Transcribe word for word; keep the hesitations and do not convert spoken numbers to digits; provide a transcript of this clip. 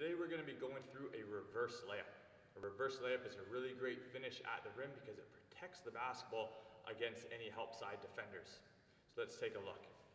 Today we're going to be going through a reverse layup. A reverse layup is a really great finish at the rim because it protects the basketball against any help side defenders. So let's take a look.